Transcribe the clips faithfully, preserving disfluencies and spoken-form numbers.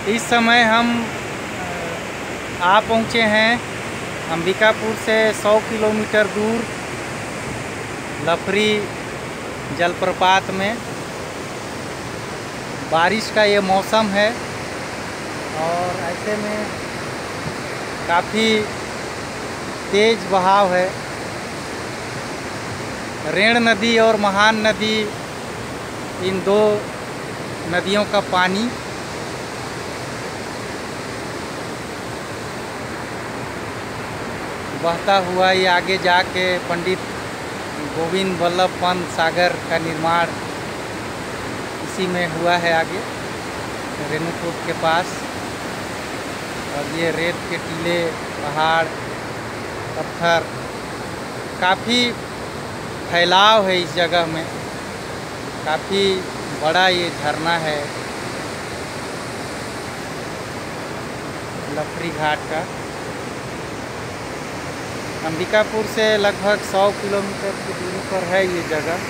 इस समय हम आ पहुँचे हैं अंबिकापुर से सौ किलोमीटर दूर लफरी जलप्रपात में। बारिश का ये मौसम है और ऐसे में काफ़ी तेज़ बहाव है। रेण नदी और महान नदी, इन दो नदियों का पानी बहता हुआ ये आगे जाके पंडित गोविंद वल्लभ पंत सागर का निर्माण इसी में हुआ है, आगे रेणुकूट के पास। और ये रेत के टीले, पहाड़, पत्थर, काफ़ी फैलाव है इस जगह में। काफ़ी बड़ा ये झरना है लफरी घाट का। अंबिकापुर से लगभग सौ किलोमीटर की दूरी पर है ये जगह।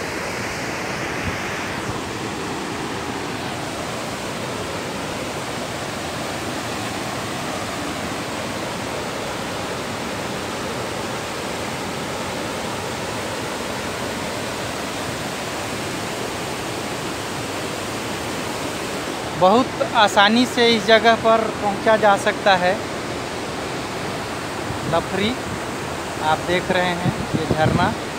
बहुत आसानी से इस जगह पर पहुंचा जा सकता है। लफरी आप देख रहे हैं ये झरना।